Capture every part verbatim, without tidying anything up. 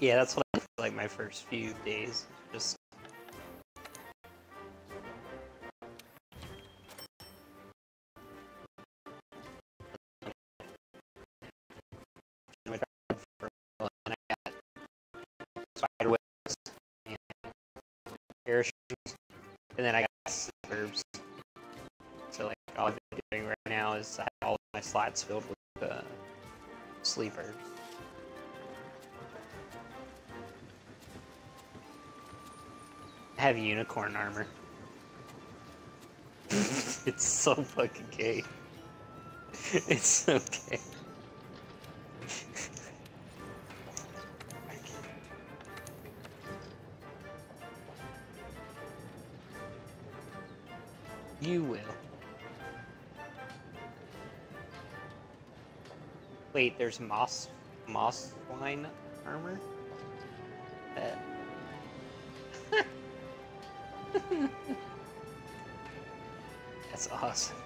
Yeah, that's what I feel like my first few days. Just and I got spider webs and parachutes, and then I got sleepers. So like all I've been doing right now is I have all of my slots filled with uh, sleepers. I have unicorn armor. It's so fucking gay. It's so gay. You will. Wait, there's moss moss line armor? Uh. That's awesome.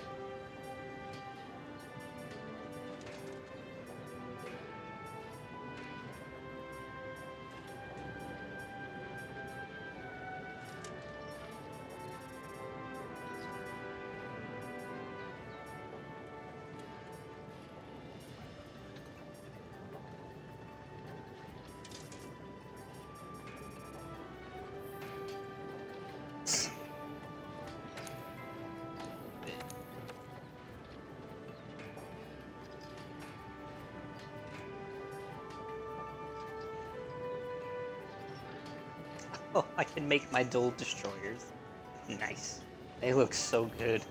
Oh, I can make my dual destroyers. Nice. They look so good.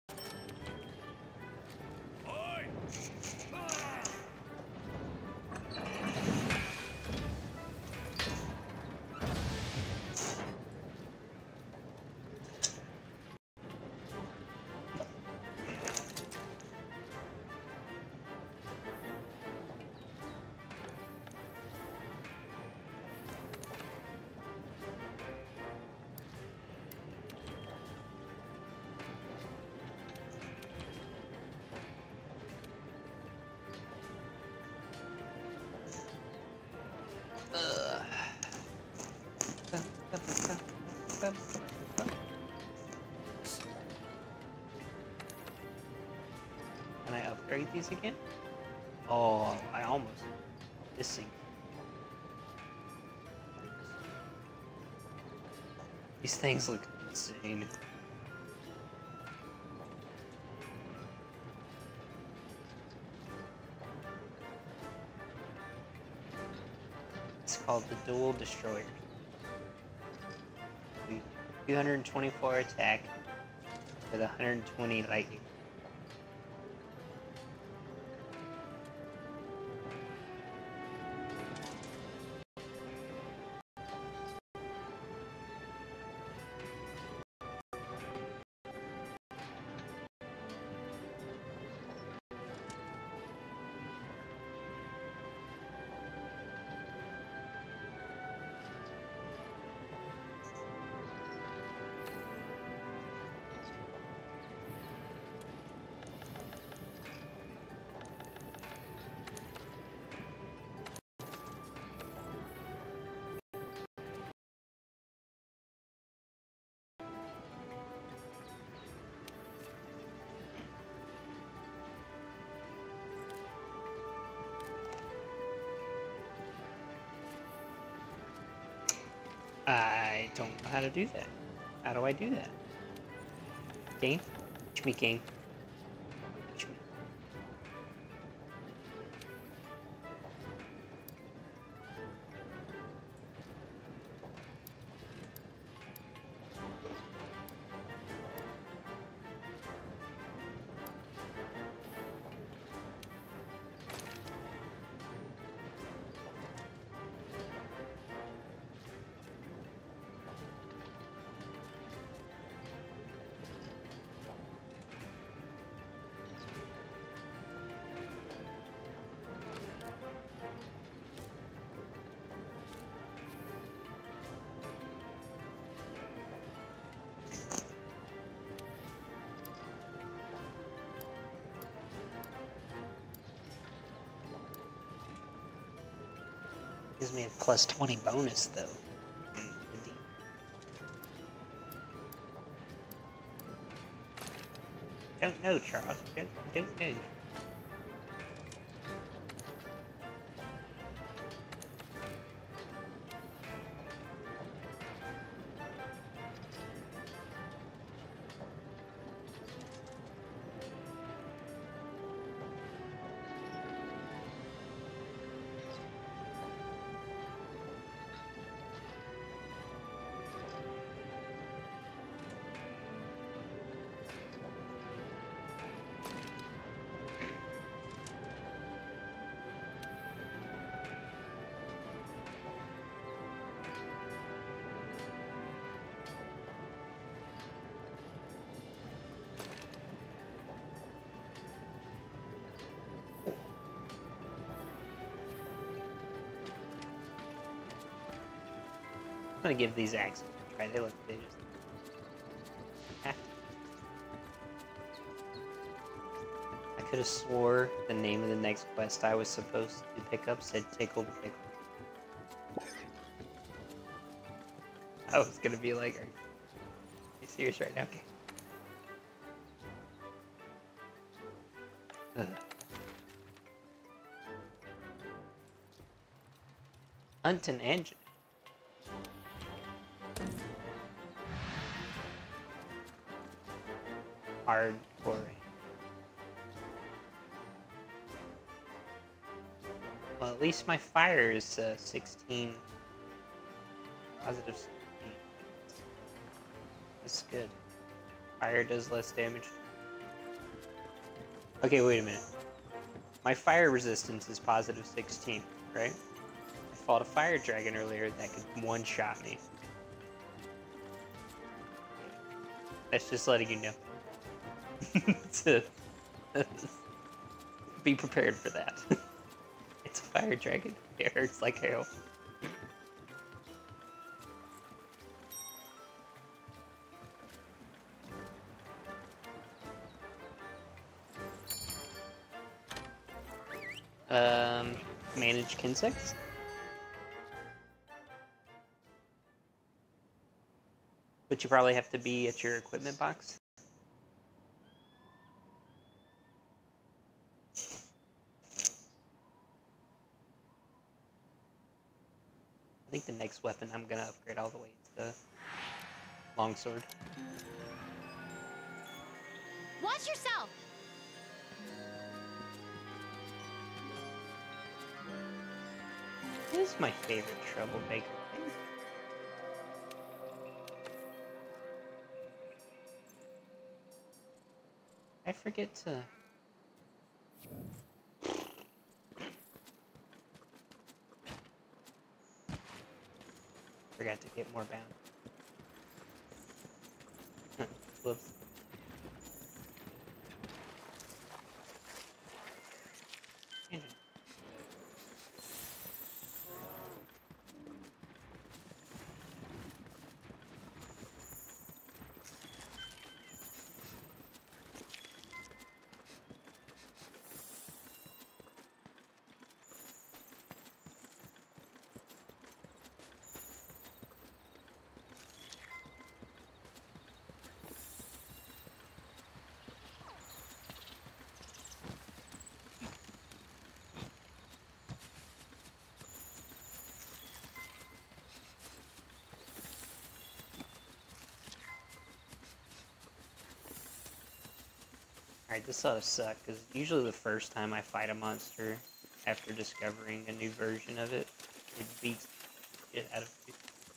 Can I upgrade these again? Oh, I almost missing. These things look insane. It's called the Dual Destroyer. two hundred twenty-four attack with one hundred twenty lightning. I don't know how to do that. How do I do that? Game? Teach me, game. Teach me. Gives me a plus twenty bonus, though. Mm, indeed. Don't know, Charles. Don't, don't know. I'm gonna give these axes a try. They look, they just... Ah. I could have swore the name of the next quest I was supposed to pick up said Tickle the Pickle. I was gonna be like, are you serious right now? Okay. Ugh. Hunt an engine. Hardcore. Well, at least my fire is uh, sixteen. Positive sixteen. That's good. Fire does less damage. Okay, wait a minute. My fire resistance is positive sixteen, right? I fought a fire dragon earlier that could one-shot me. That's just letting you know. To be prepared for that. It's a fire dragon. It hurts like hell. Um, manage insects. But you probably have to be at your equipment box. I think the next weapon I'm gonna upgrade all the way to the longsword. Watch yourself! This is my favorite troublemaker thing. I forget to... Forgot to get more bound. Whoops. Alright, this ought to suck, because usually the first time I fight a monster, after discovering a new version of it, it beats it out of me.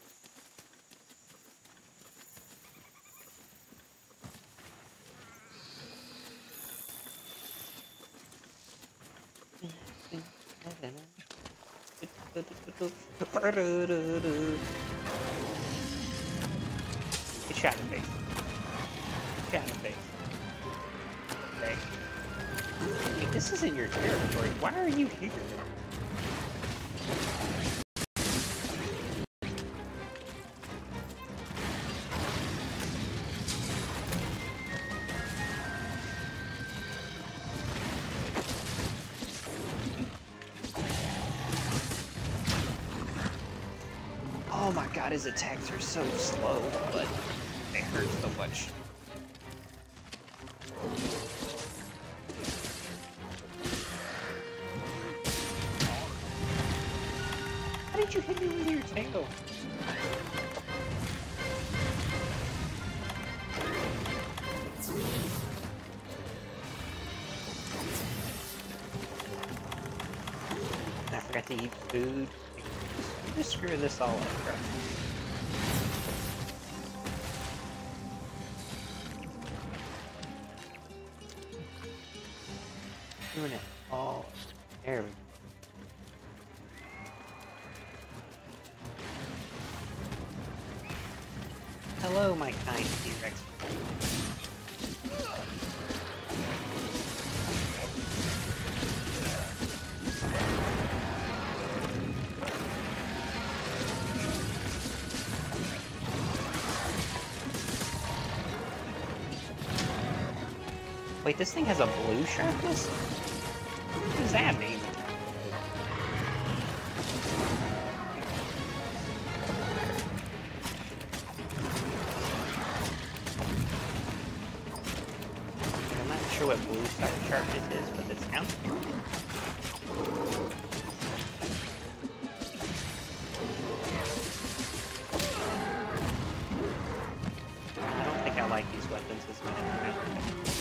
Get shot in the face. Shot in the face. Okay. Hey, this isn't your territory. Why are you here? Oh my god, his attacks are so slow, but they hurt so much. How did you hit me with your tail? I forgot to eat food. Just screw this all up, bro. Doing it all. There we go. Hello, my kind T-Rex. Wait, this thing has a blue sharpness? What does that mean? I'm not sure what blue sharpness is, but it sounds cool. I don't think I like these weapons as much as I remember.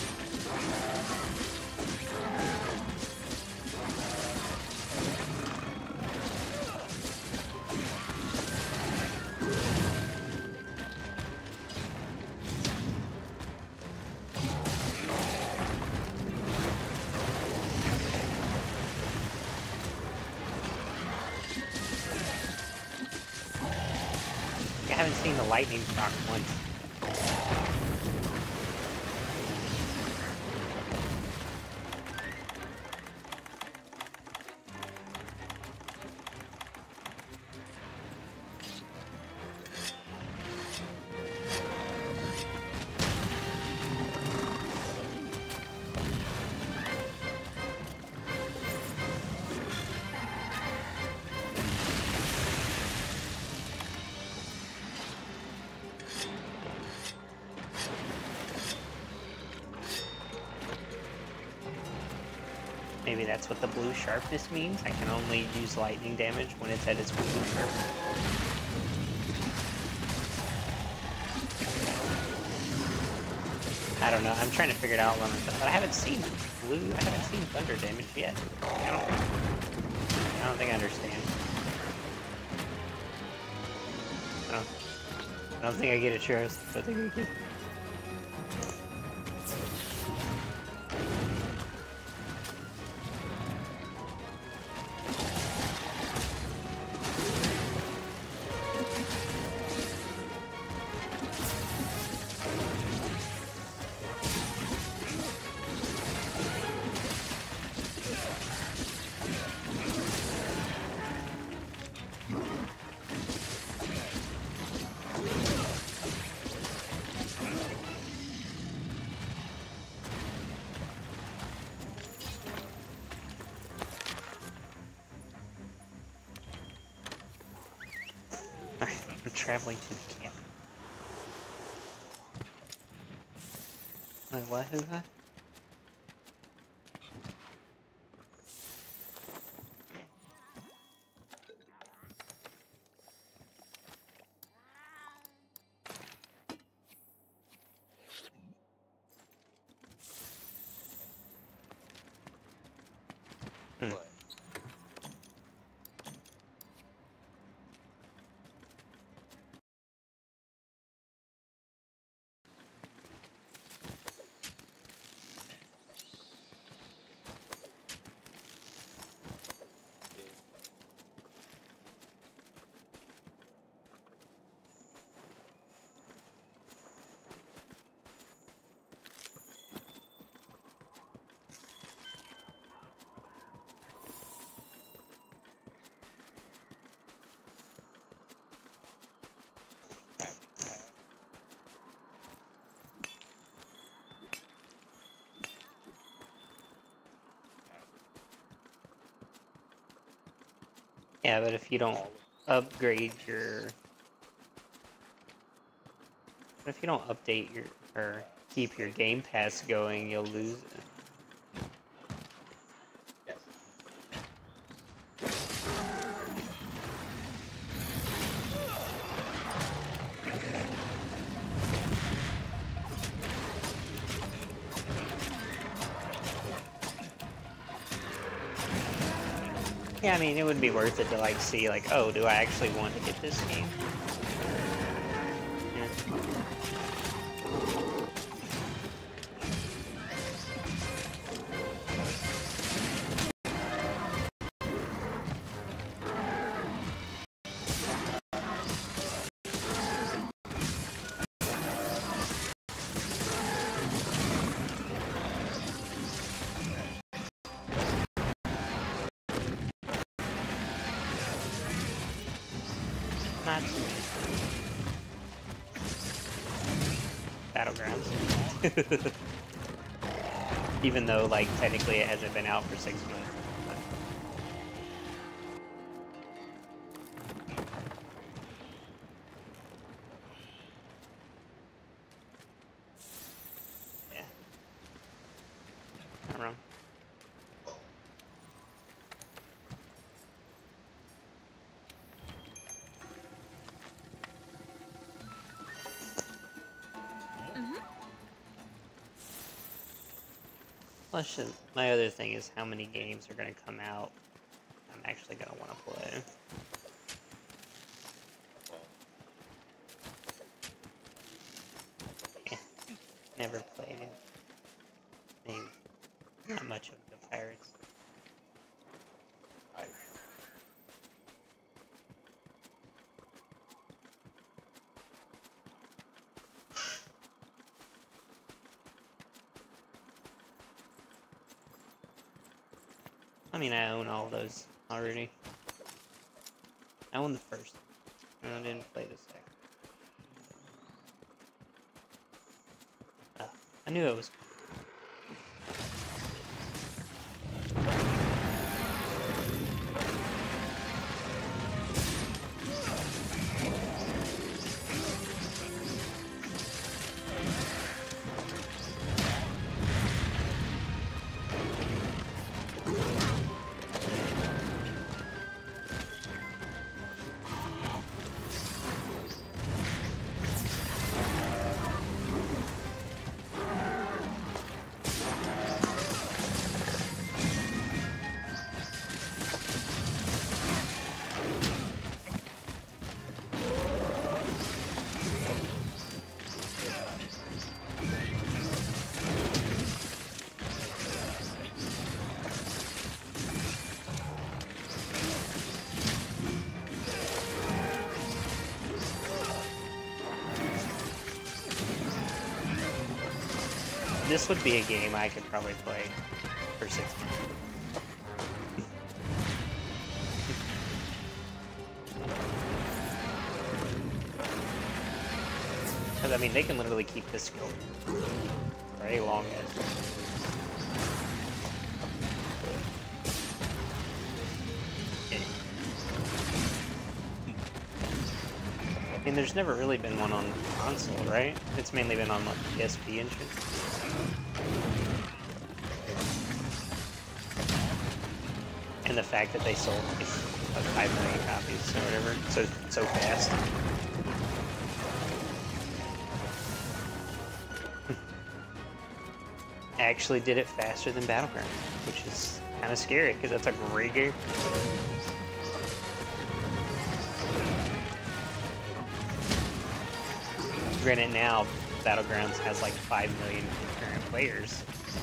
I haven't seen the lightning proc once. Maybe that's what the blue sharpness means. I can only use lightning damage when it's at its blue sharpness. I don't know. I'm trying to figure it out, but I haven't seen blue. I haven't seen thunder damage yet. I don't. I don't think I understand. I don't. I don't think I get it, Charles. I don't think I get. I'm traveling to the camp. Wait, what? Who's that? Hmm. Yeah, but if you don't upgrade your But if you don't update your or keep your Game Pass going, you'll lose it. Yeah, I mean, it would be worth it to, like, see, like, oh, do I actually want to get this game? Yeah. Not too many. Battlegrounds. Even though, like, technically it hasn't been out for six months. Yeah. Not wrong. Plus, my other thing is how many games are going to come out I'm actually going to want to play. Yeah. Never played it. I mean, not much of the Pirates. I mean, I own all those already. I own the first one, and I didn't play the second. Oh, I knew it was. This would be a game I could probably play for six months. Because, I mean, they can literally keep this going for a long as. I mean, there's never really been one on console, right? It's mainly been on, like, P S P and shit. And the fact that they sold like five million copies or whatever, so so fast. Actually did it faster than Battleground, which is kind of scary because that's a great game. Granted, now Battlegrounds has like five million concurrent players.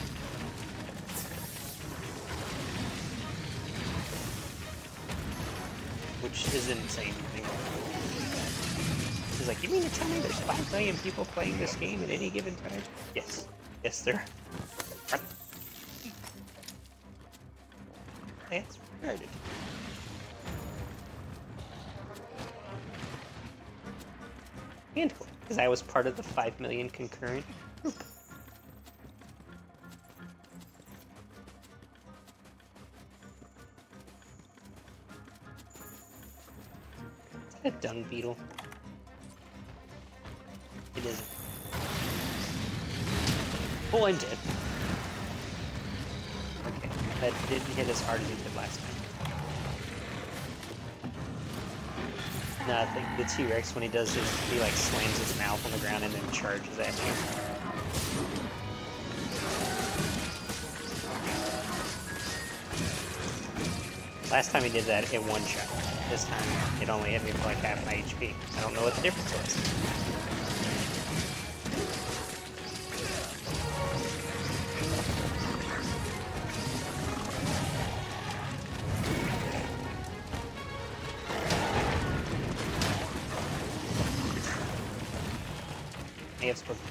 Which is insane. He's like, you mean to tell me there's five million people playing this game at any given time? Yes. Yes, there are. That's retarded. And cool, because I was part of the five million concurrent group. Is that a dung beetle? It isn't. Oh, I'm dead. Okay, that didn't hit as hard as it did last time. No, I think the T-Rex, when he does his, he like slams his mouth on the ground and then charges at me. Last time he did that, it one shot. This time, it only hit me for like half my H P. I don't know what the difference was. I have spoken.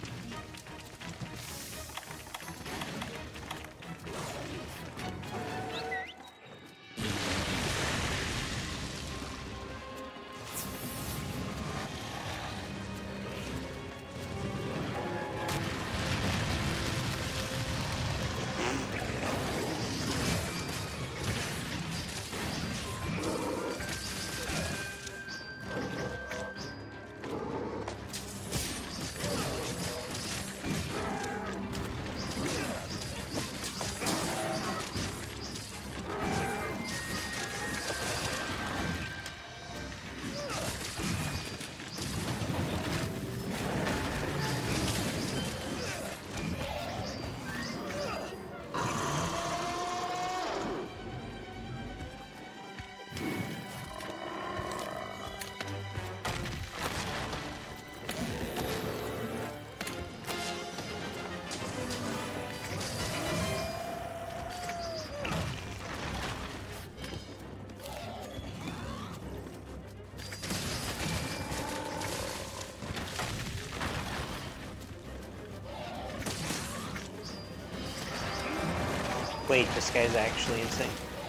Wait, this guy's actually insane.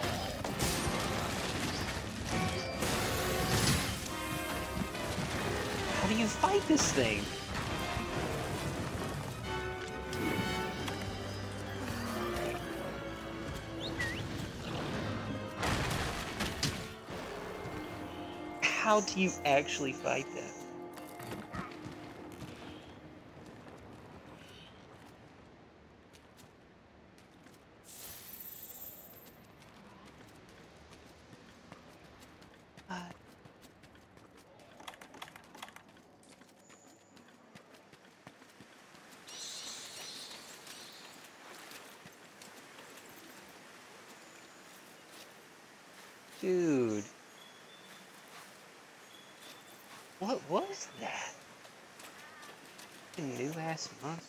How do you fight this thing? How do you actually fight that? Dude. What was that? A new ass monster.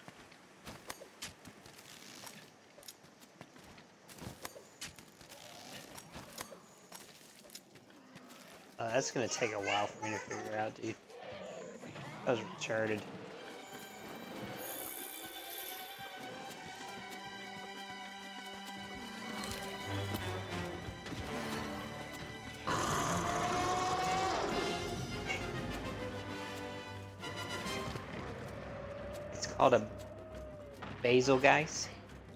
Uh, that's gonna take a while for me to figure out, dude. That was retarded. It's called a basil guys.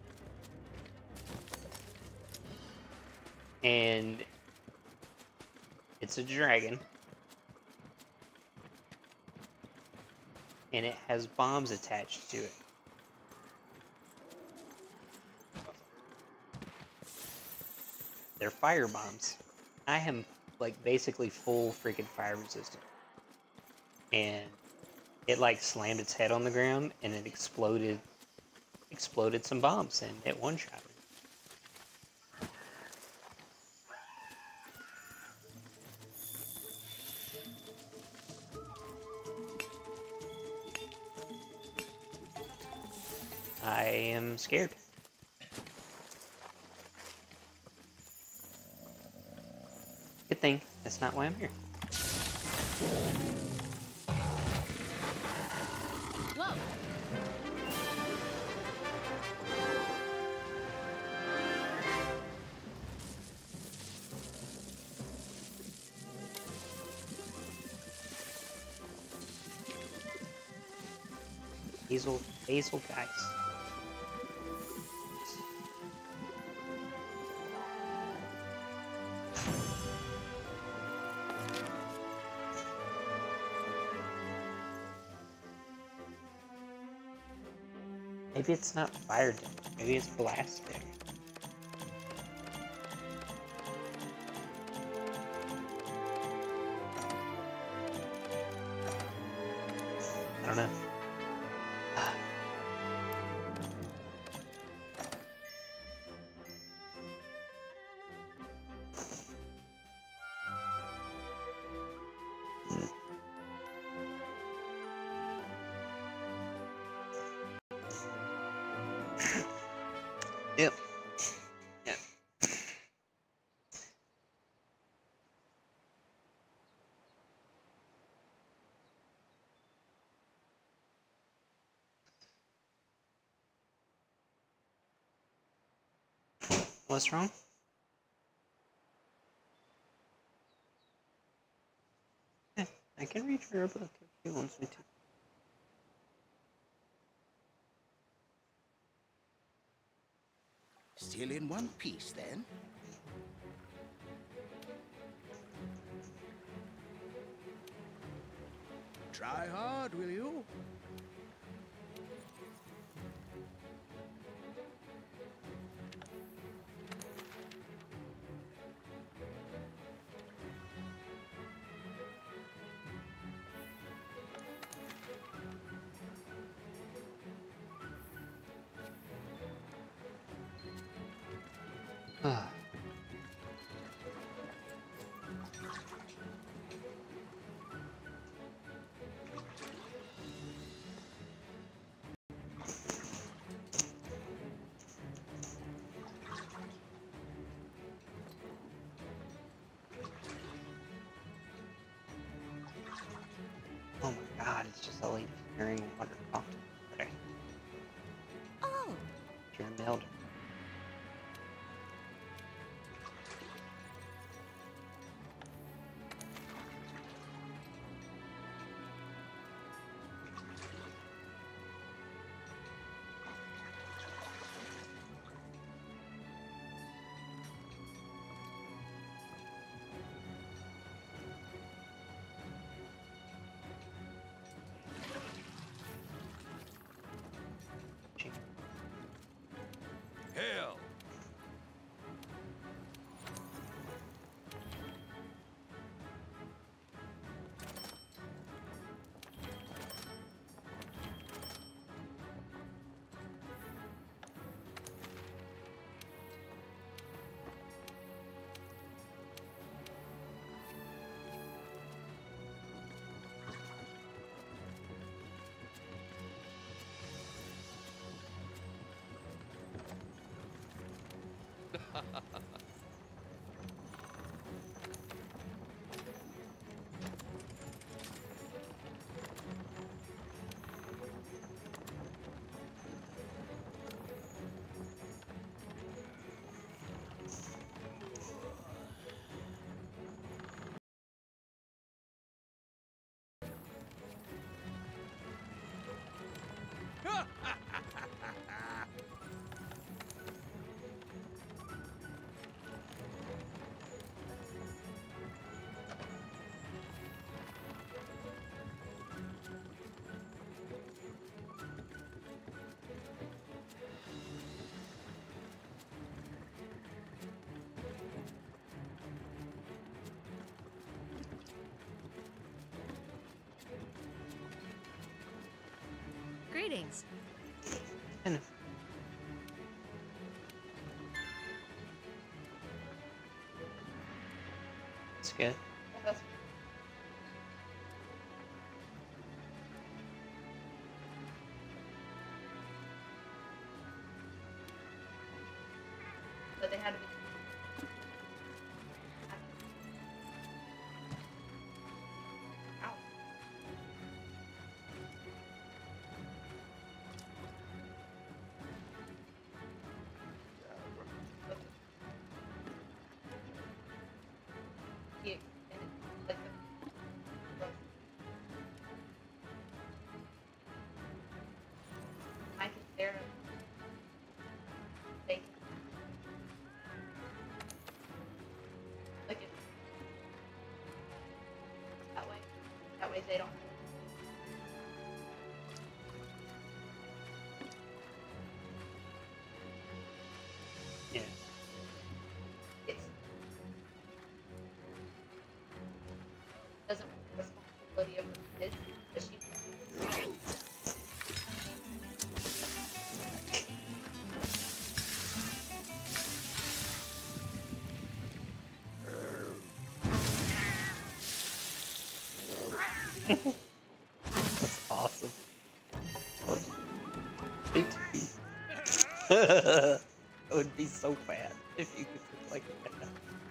And it's a dragon. And it has bombs attached to it. They're fire bombs. I am like basically full freaking fire resistant. And it like slammed its head on the ground and it exploded exploded some bombs and it one shot me. I am scared. Good thing that's not why I'm here. Whoa. Basil, basil guys. Maybe it's not fire damage. Maybe it's blast damage. I don't know. Yep. Yep. What's wrong? Yeah, I can read her a book if she wants me to. Still in one piece, then? Try hard, will you? Ah. Oh my god, it's just a lady carrying water fountain. Okay. Oh, You're a builder. Hail! greetings. And it's good. But they had to be. Ow. Yeah, and it's like the- like- I can stare at they can like it that way. That way they don't. That's awesome. Me too. That would be so bad if you could cook like that.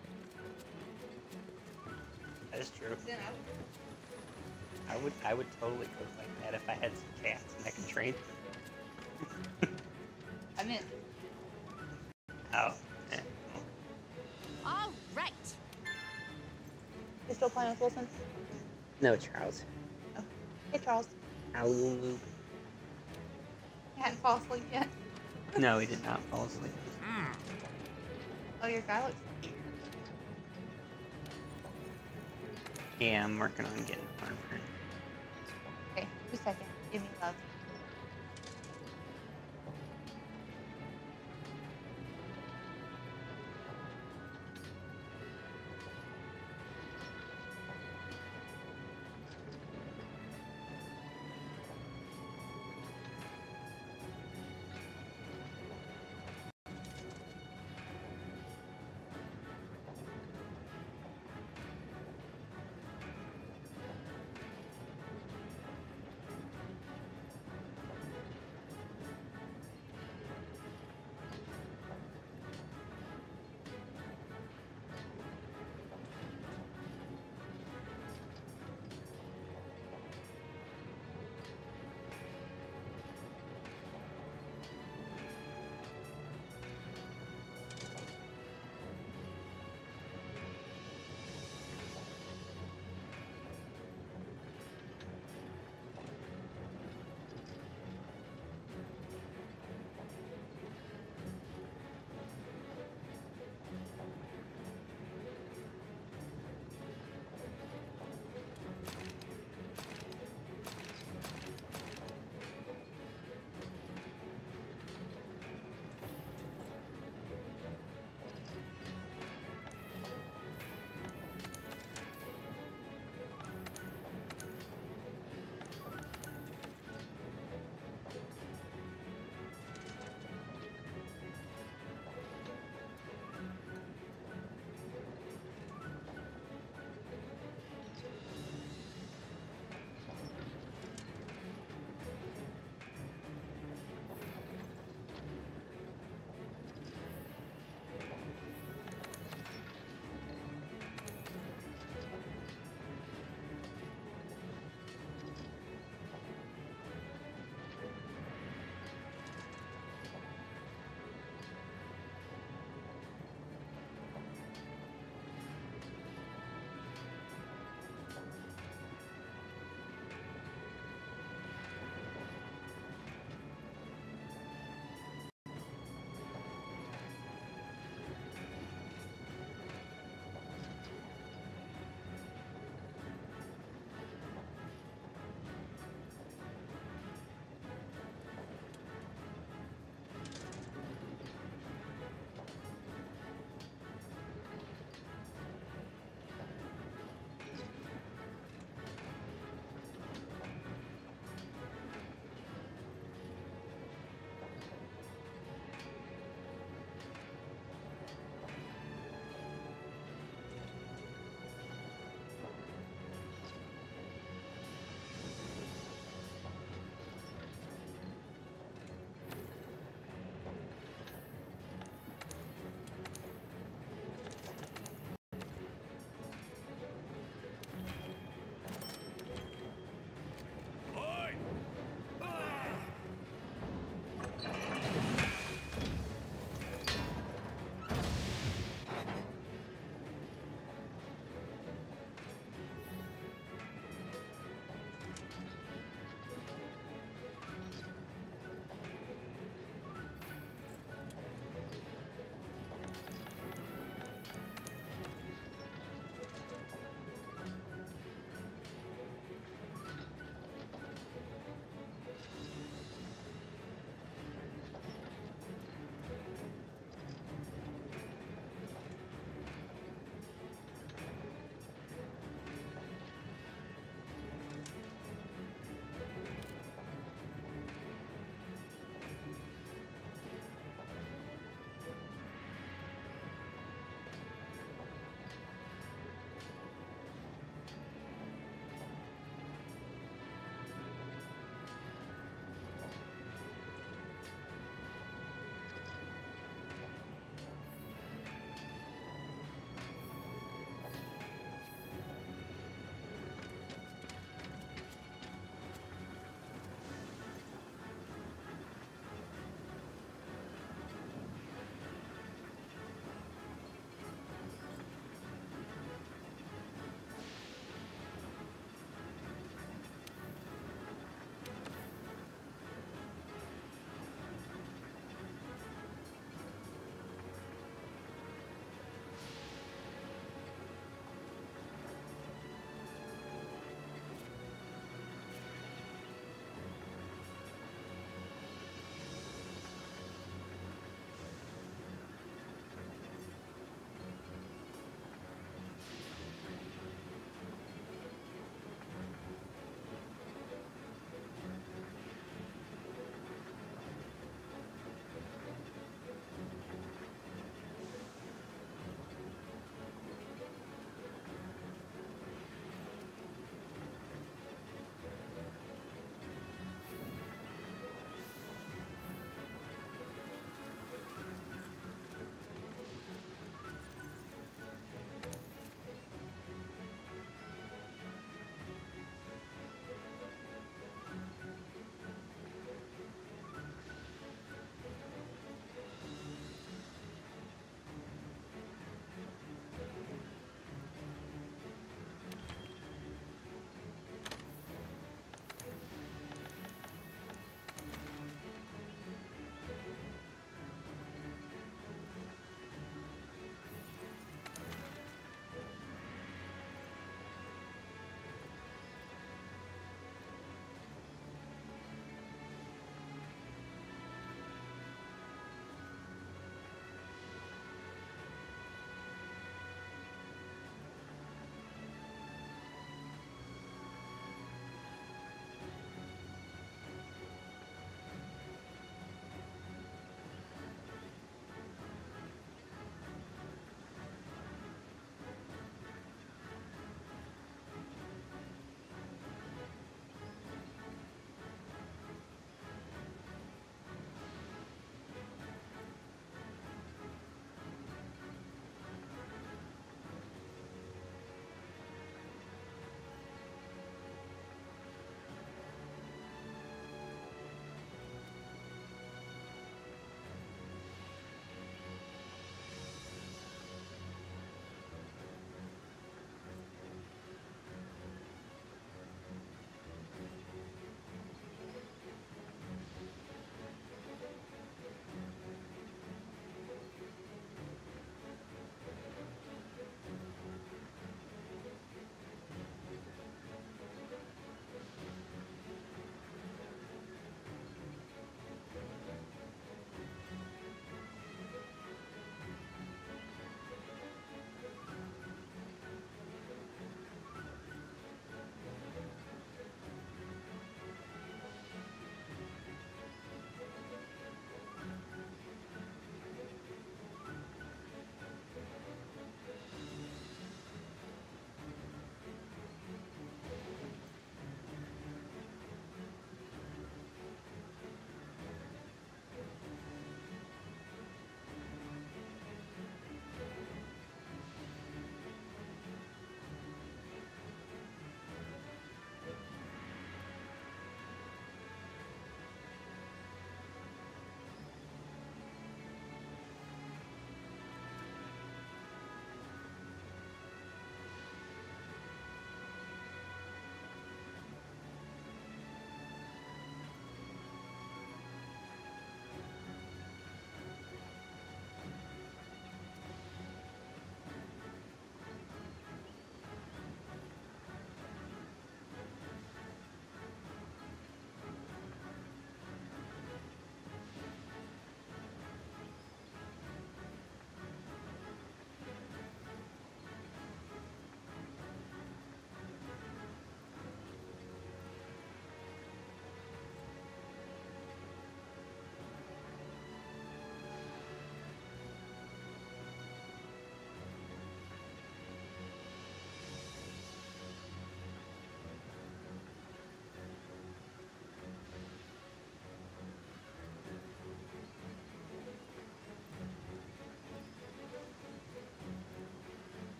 That is true. Then I would. I would I would totally cook like that if I had some cats and I could train them. I meant. Oh. Eh. All right. You still playing with Wilson? No, Charles. Oh. Hey, Charles. Ow. You hadn't fallen asleep yet? No, he did not fall asleep. Oh, your guy looks. Yeah, I'm working on getting armor. Okay, two seconds. Give me love.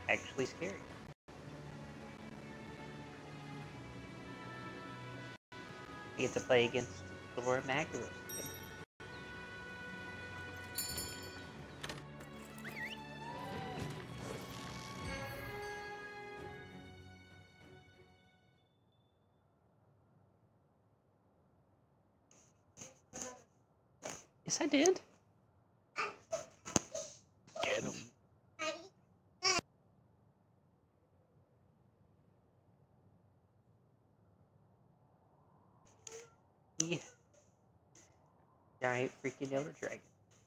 actually scary. You get to play against Zorah Magdaros. Yes, I did. Get him. Yeah. Giant freaking yellow dragon.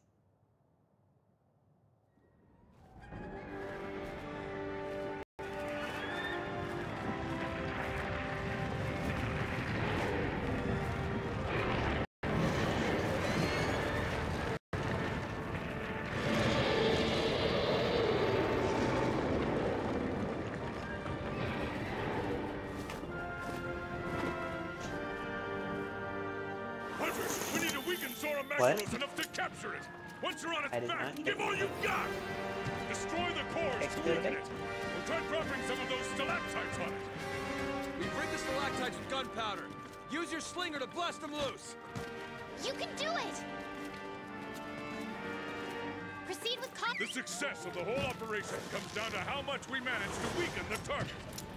We need to weaken Zorah What? Magdaros enough to capture it. Once you're on I its did back, not give all you got. Destroy the cores to Okay. weaken it. We'll try dropping some of those stalactites on it. We break the stalactites with gunpowder. Use your slinger to blast them loose. You can do it! Proceed with caution. The success of the whole operation comes down to how much we manage to weaken the target.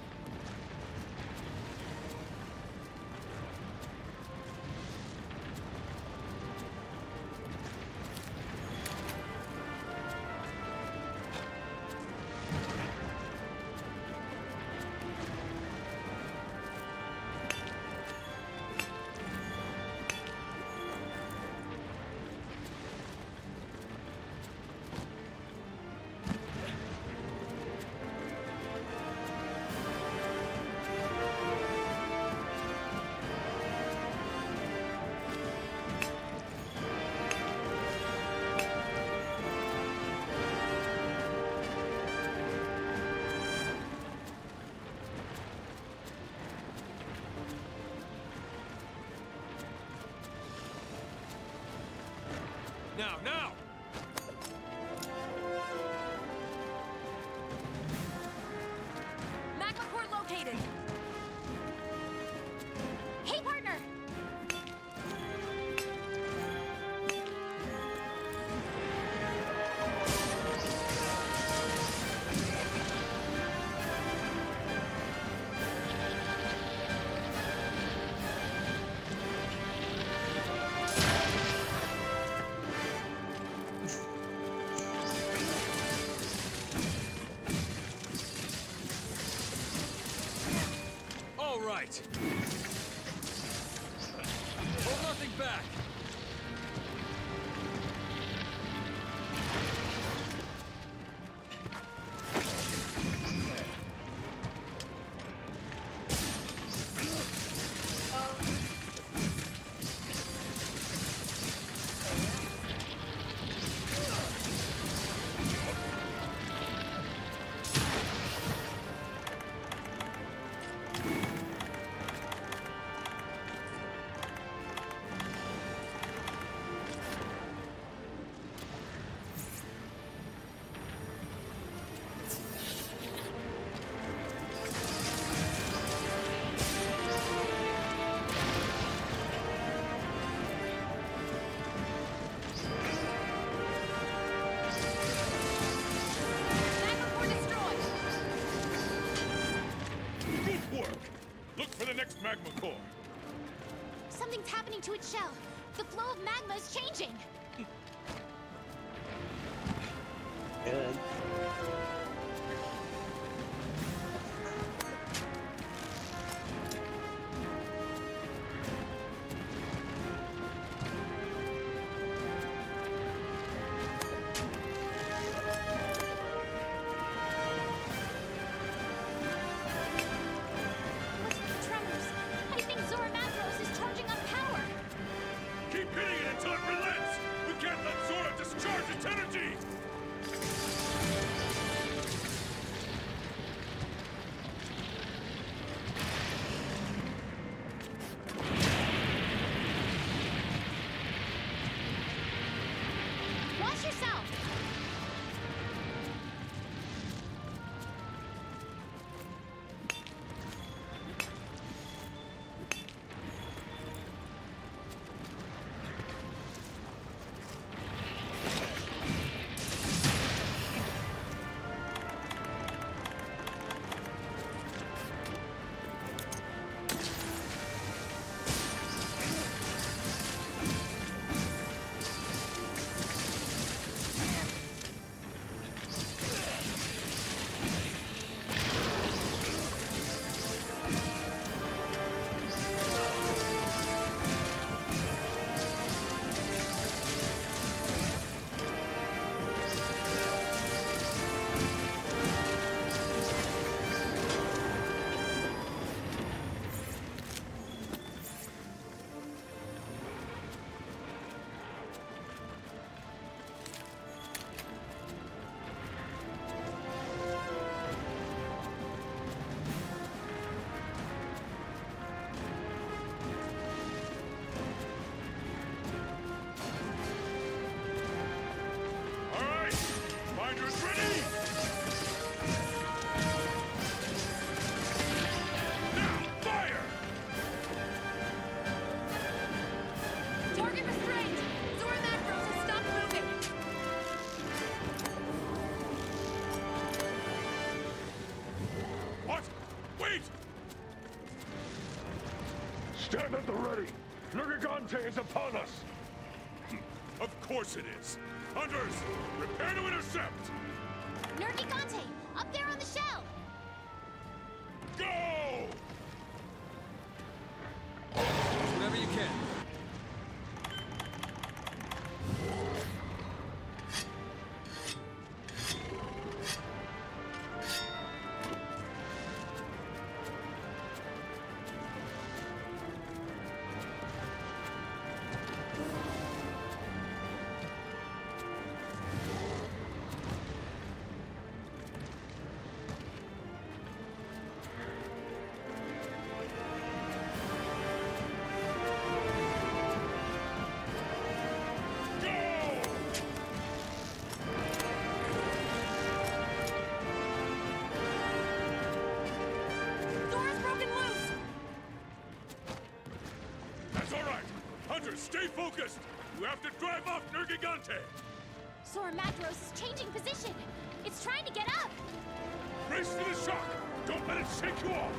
Now, now! Magma core located. Hey, partner! All right. Hold nothing back. Magma core destroyed! Good work. Look for the next magma core. Something's happening to its shell. The flow of magma is changing. Good. What's with the tremors? I think Zorah Magdaros is charging up power. Keep hitting it until it relents. We can't let Zorah discharge its energy. stand at the ready. Nergigante is upon us. Of course it is. Hunters, prepare to intercept. Nergigante, up there on the shell! Go! Whatever you can. Stay focused! You have to drive off Nergigante! Zorah Magdaros is changing position! It's trying to get up! Brace for the shock! Don't let it shake you off!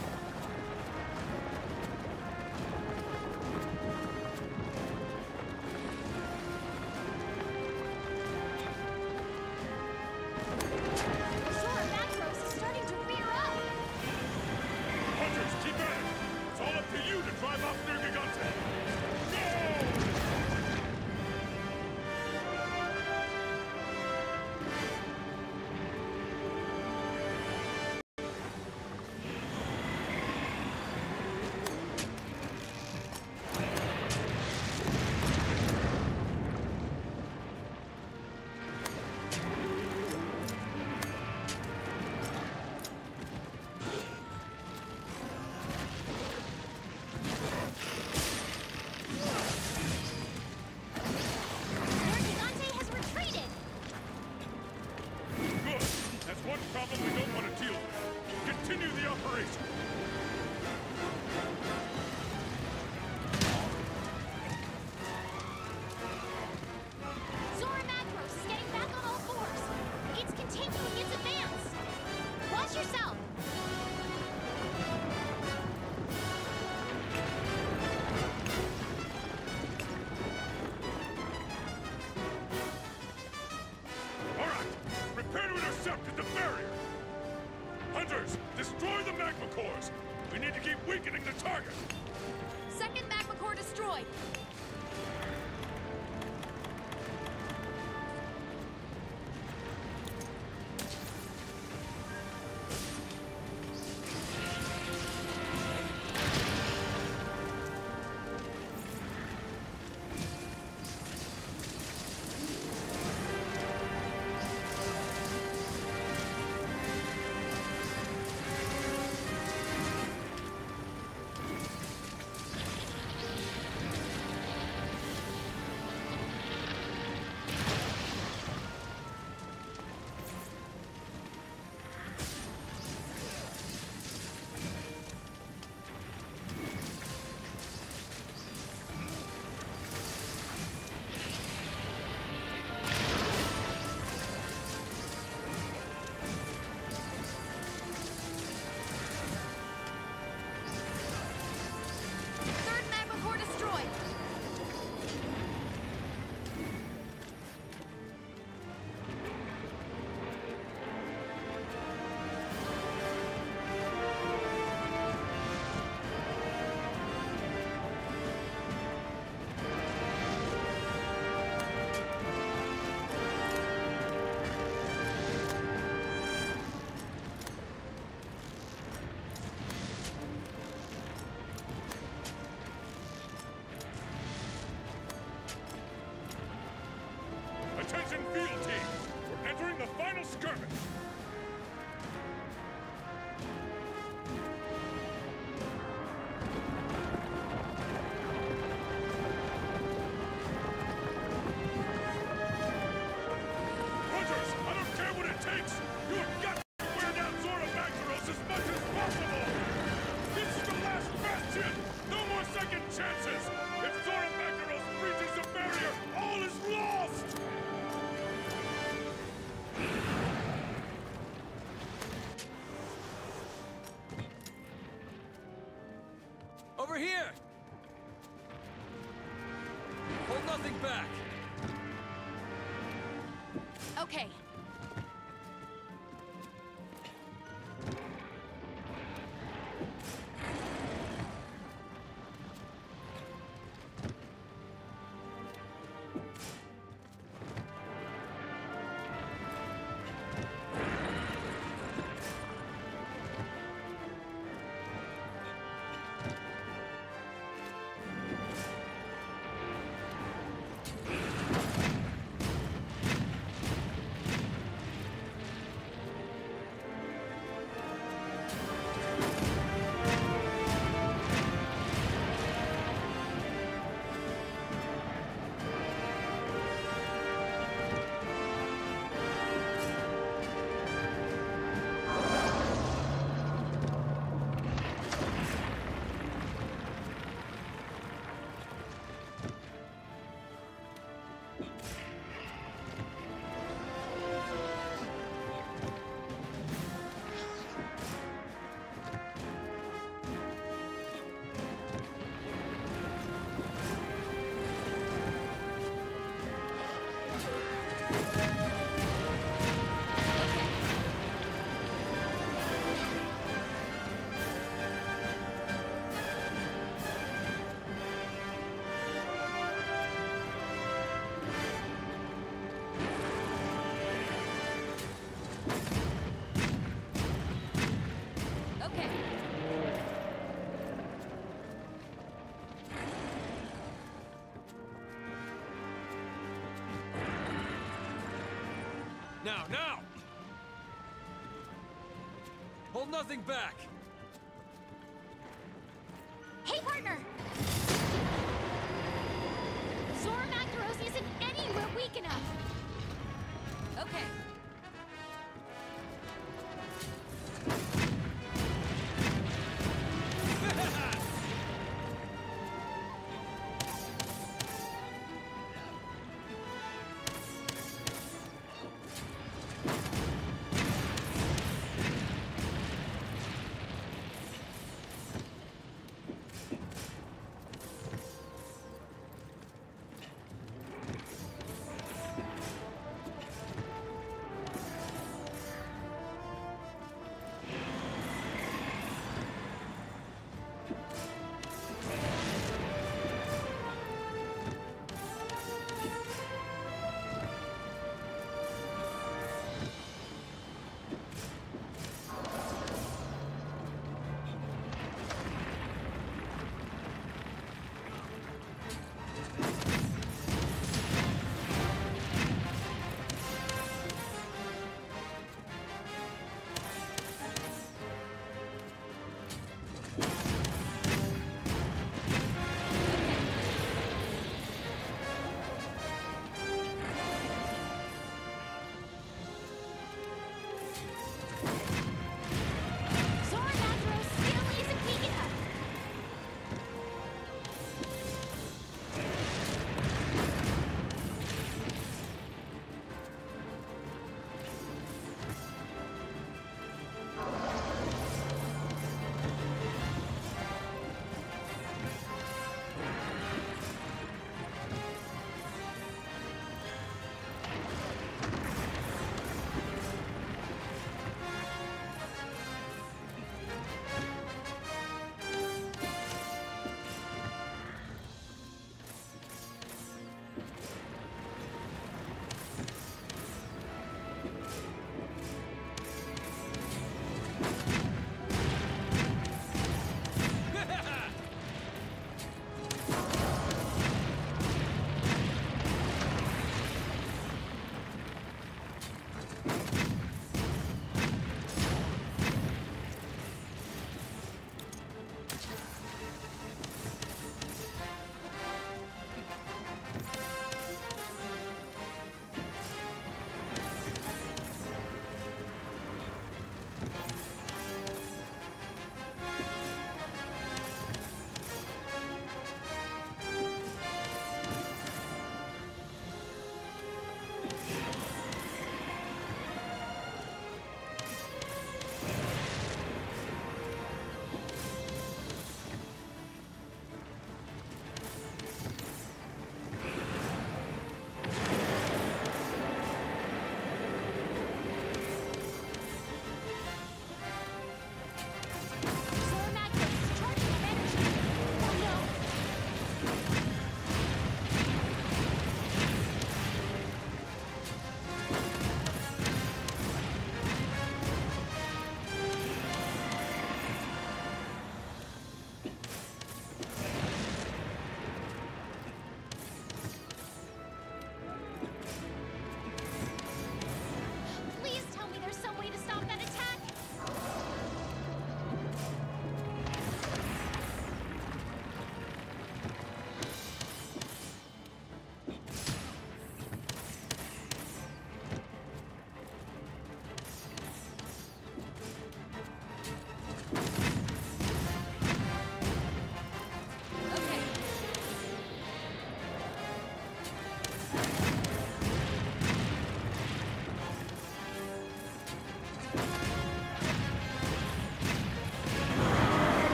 Zorah Magdaros is starting to rear up! Hunters, keep at it! It's all up to you to drive off Nergigante! Problem we don't want to deal with. Continue the operation. Zorah Magdaros is getting back on all fours. It's continuing its advance. Watch yourself. All right, prepare to intercept at the barrier. Hunters, destroy the magma cores! We need to keep weakening the target! Second magma core destroyed! Attention field team! We're entering the final skirmish! Hunters, I don't care what it takes! You have got to wear down Zorah Magdaros as much as possible! This is the last bastion! No more second chances! If Zorah Magdaros breaches the barrier, all is lost! Over here! back! Okay. Okay. Now, now! Hold nothing back! Hey, partner! Zorah Magdaros isn't anywhere weak enough! Okay.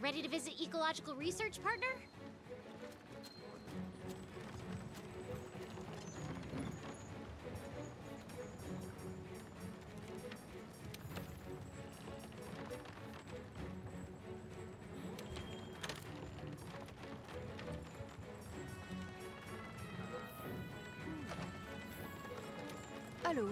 Ready to visit ecological research, partner? Allô?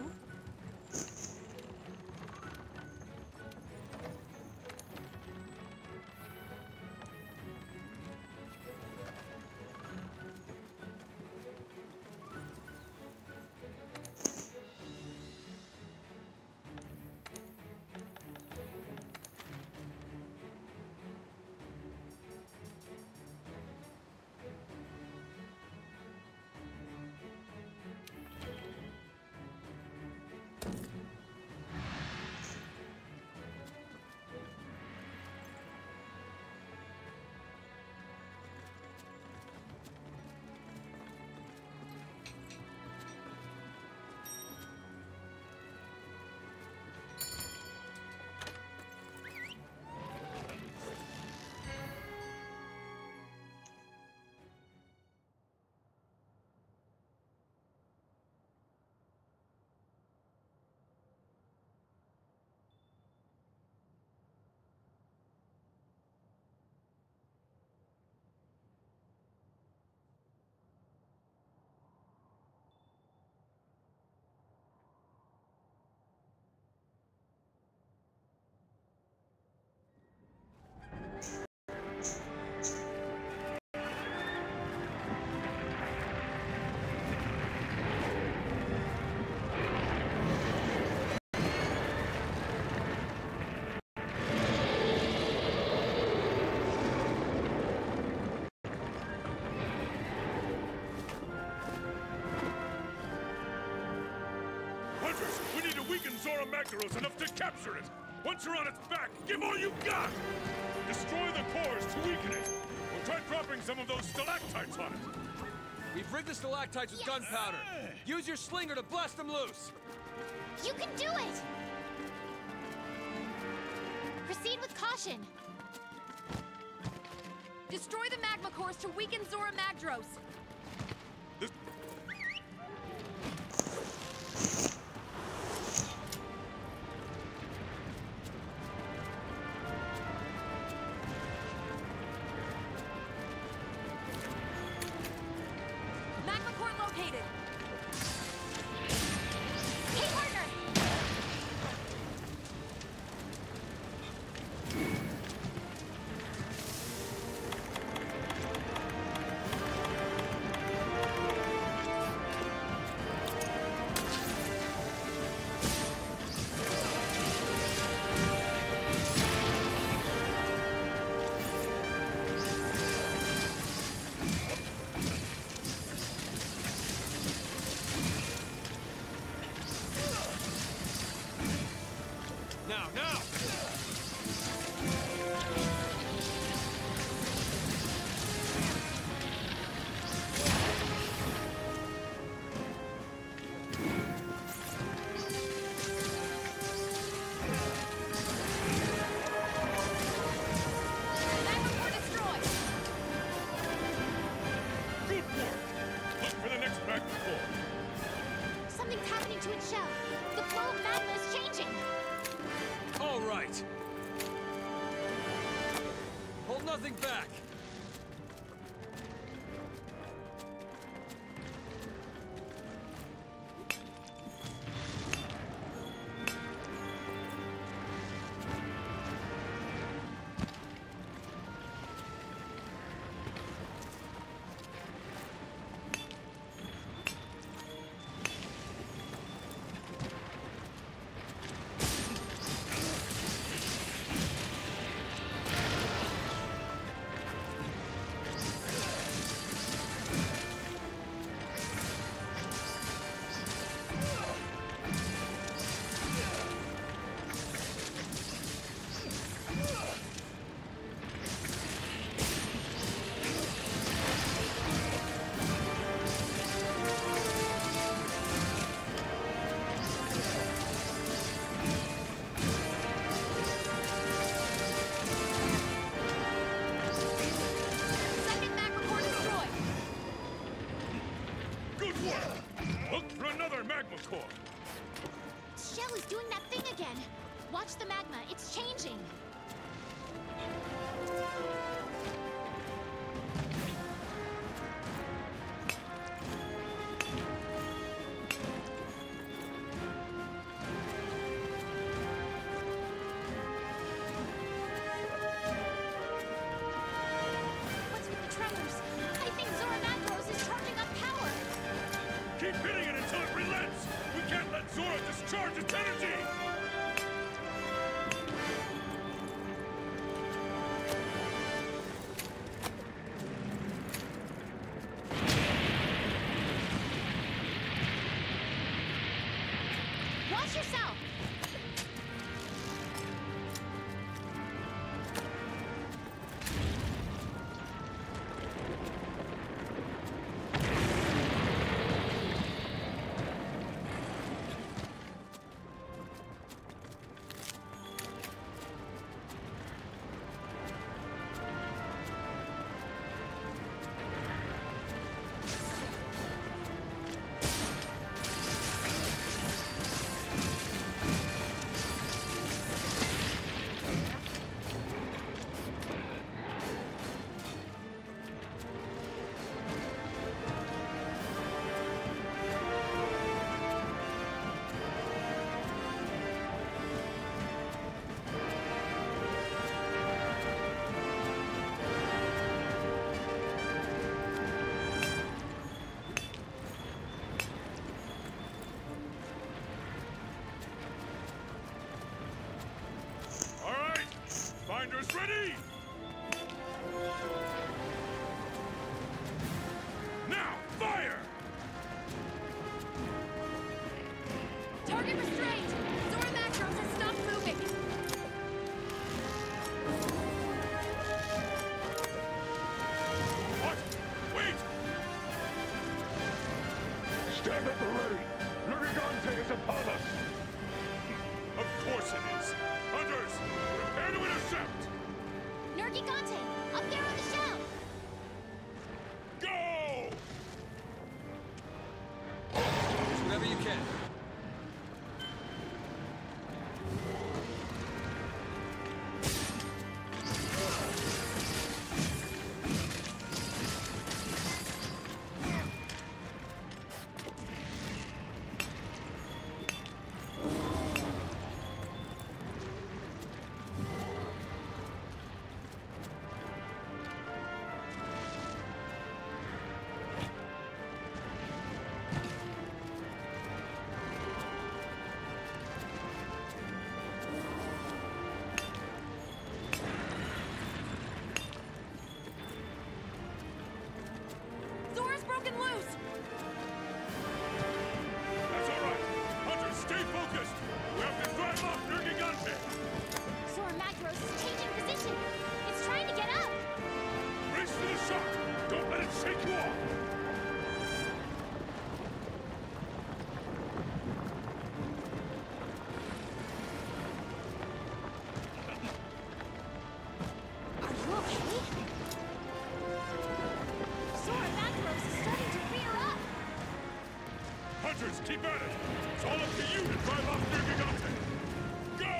We need to weaken Zorah Magdaros enough to capture it! Once you're on its back, give all you got! Destroy the cores to weaken it! Or try dropping some of those stalactites on it! We've rigged the stalactites with gunpowder. Use your slinger to blast them loose! You can do it! Proceed with caution. Destroy the magma cores to weaken Zorah Magdaros. This... Magma core located. Hey, partner! Now, now! Magma core destroyed. Good work! Look for the next magma core! Something's happening to its shell. The flow of magma is changing. All right. Hold nothing back. core. Shell is doing that thing again. Watch the magma. It's changing. What's with the tremors? I think Zorah Magdros is charging up power. Keep hitting it until it relents! We can't let Zorah discharge its energy! Watch yourself. Finders ready! Now, fire! Target restrained! Zorah Magdros has stopped moving! What? Wait! Stand at the ready! Nergigante is upon us! Of course it is! Hunters, prepare to intercept! Nergigante, up there on the shell. Go! Wherever you can. Zorah's broken loose! That's all right! Hunters, stay focused! We have to drive off Nergigante! Zorah Magdros is changing position. It's trying to get up. Brace for the shock! Don't let it shake you off! Are you okay? Zorah Magdros is starting to rear up. Hunters, keep at it! It's all up to you to drive off Nergigante! Go!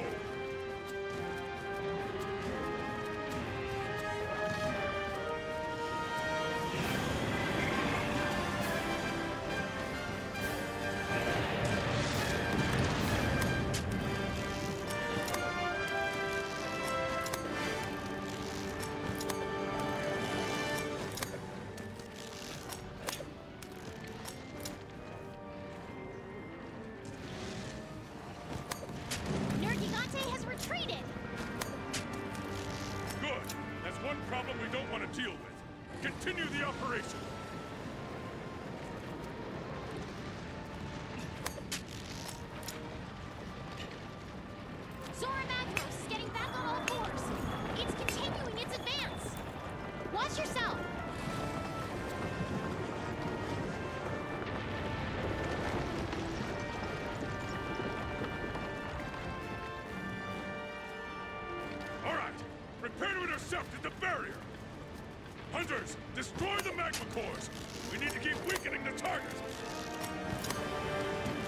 Nergigante has retreated. Good! That's one problem we don't want to deal with. Continue the operation! Zorah Magdros is getting back on all fours. It's continuing its advance. Watch yourself. All right! Prepare to intercept at the barrier! Hunters, destroy the magma cores! We need to keep weakening the target!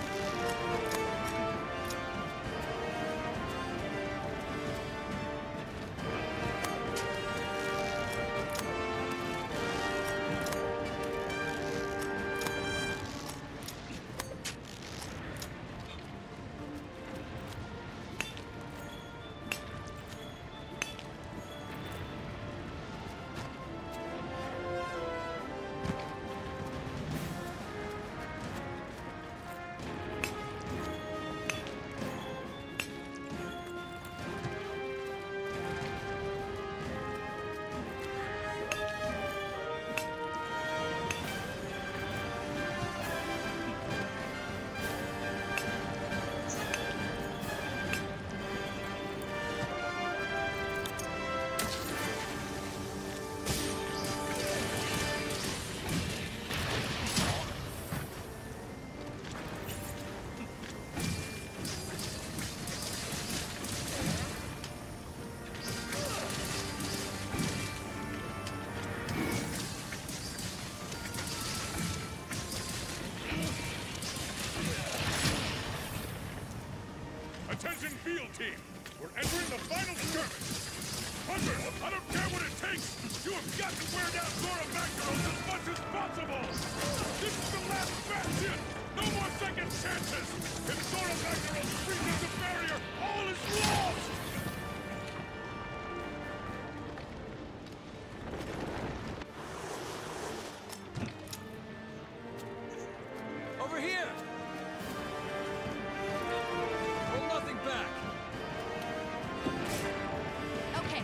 Attention field team! We're entering the final skirmish! Hunters, I don't care what it takes! You have got to wear down Zorah Magdaros as much as possible! This is the last bastion! No more second chances! If Zorah Magdaros breaches the barrier, all is lost! Over here! Hold nothing back! Okay.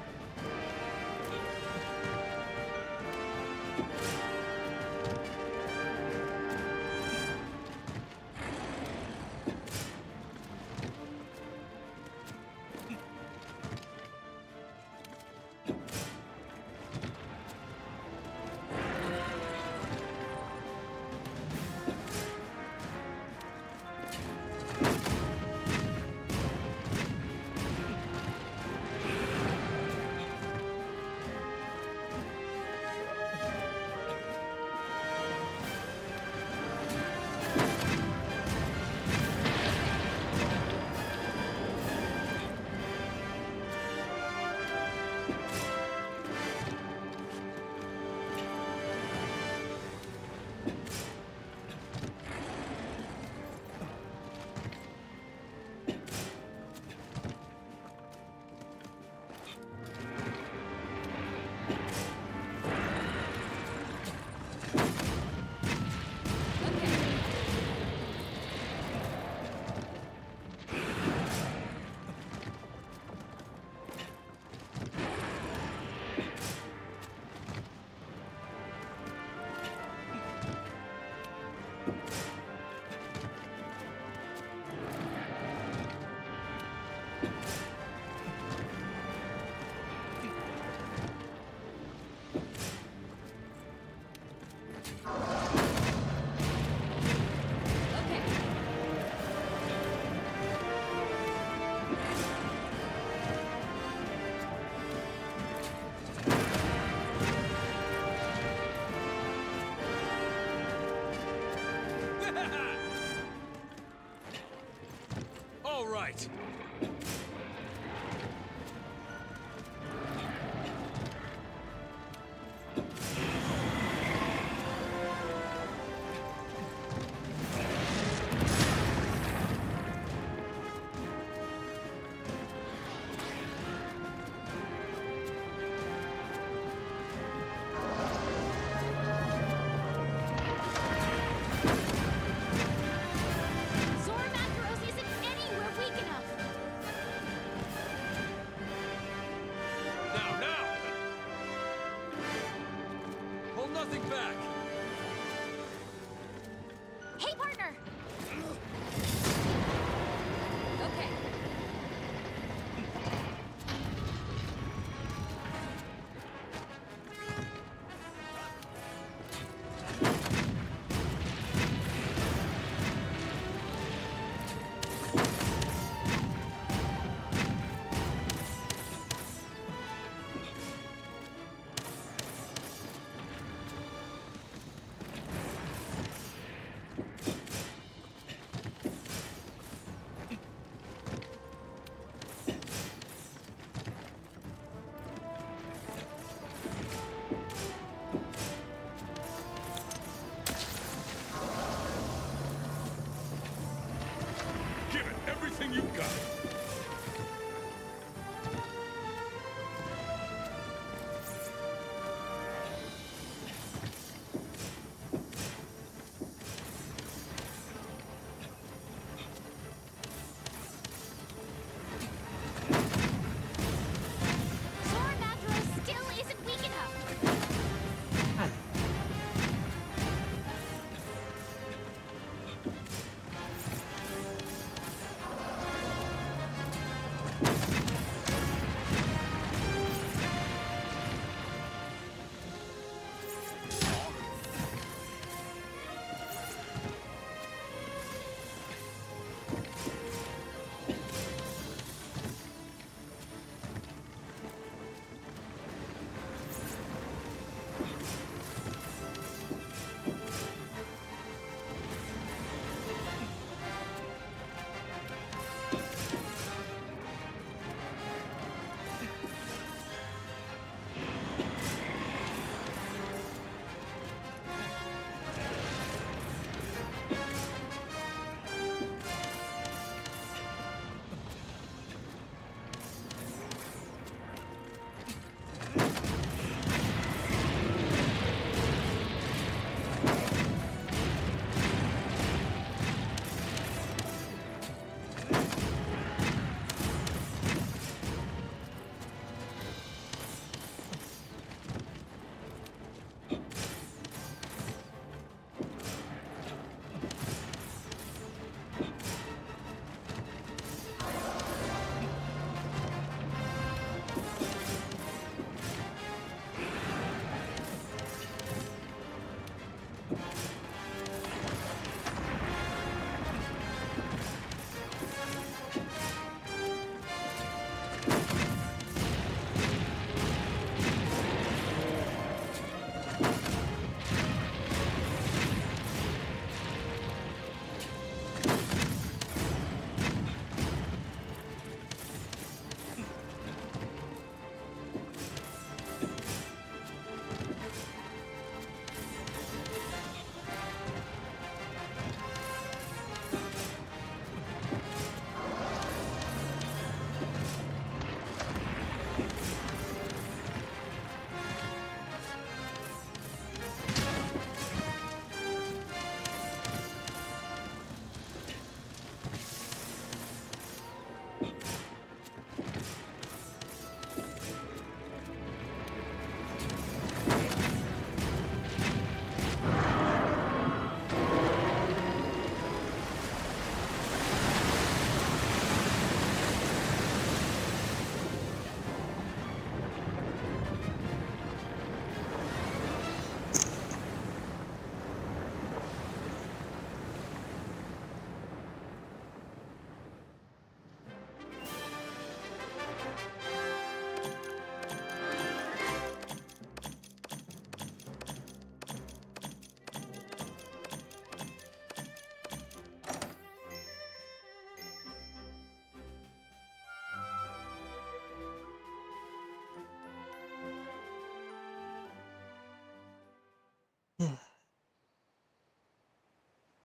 All right. Zorah Magdaros isn't anywhere weak enough. Now, now! Hold nothing back!